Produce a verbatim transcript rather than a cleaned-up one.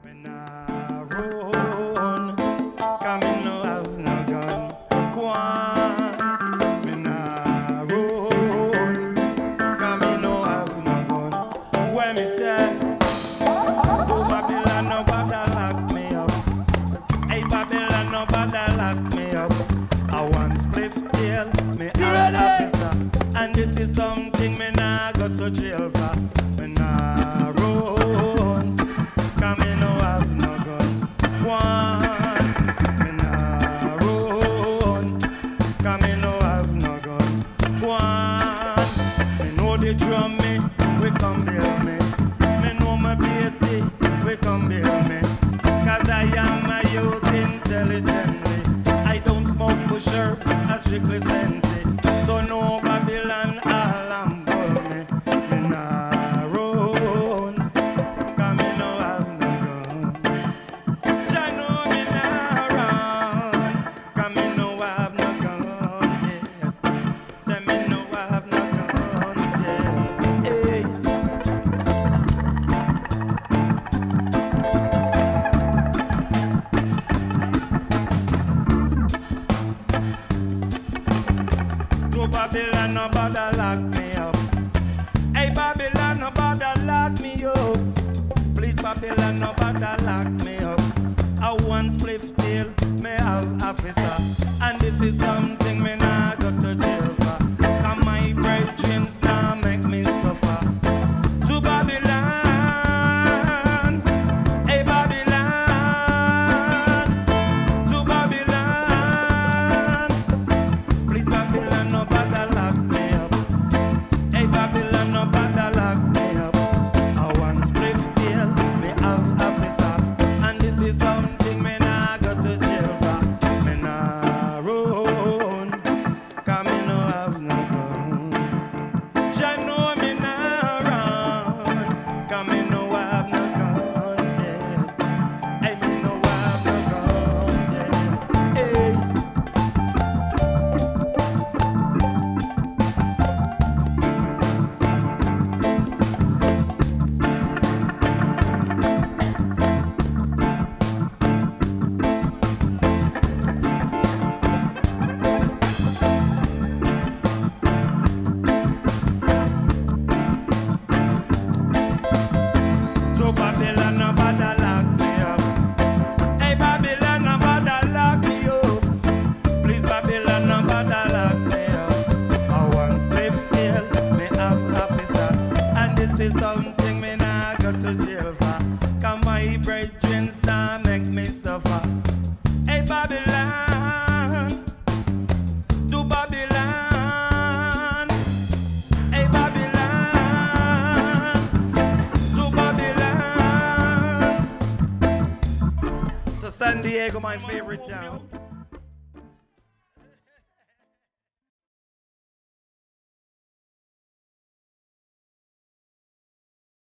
Me nah run, 'cause me no have no gun. Go on. Me nah run, 'cause me no have no gun. When me say, oh Babylon, no bother lock me up. Hey Babylon, no bother lock me up. I want spliff tail, me an officer, and this is something me nah go to jail for. Me nah run, 'cause me no have no gun. Go on. Me nah run, 'cause me no have no gun. Go on. Me know the drum me, we come build me. Me know my basic, we come build me. 'Cause I am a youth intelligently. I don't smoke pusher, I strictly sense it. So no Babylon all and bull me. Me nah run, 'cause me no have no gun. Jah know me nah run, 'cause me no have no gun, yes. Say me no have no gun, yes. Hey. To Babylon, no bother lock me up. Hey Babylon, no bother lock me up. Please Babylon, no bother lock me up. I want spliff tail, me have officer, and this is something me nah go to jail for. 'Cause my brethren nah make me suffer. To Babylon, hey Babylon, to Babylon. Please Babylon, no bother lock me up. Hey Babylon, no bother lock me up. I want spliff tail, me have officer, and this is something me nah go to jail for. Me nah run, 'cause me no have no gun. Jah know me nah run, 'cause me no have no gun, yes. Hey, me no have no gun, yes. Hey. To Babylon, no bother lock me up. Hey Babylon, no bother lock me up. Please Babylon, no bother lock me up. I want spliff tail, me have officer, and this is something me nah go to jail for. 'Cause my brethren nah make me suffer. Hey Babylon, to Babylon. Hey Babylon, to Babylon. To San Diego, my favorite town.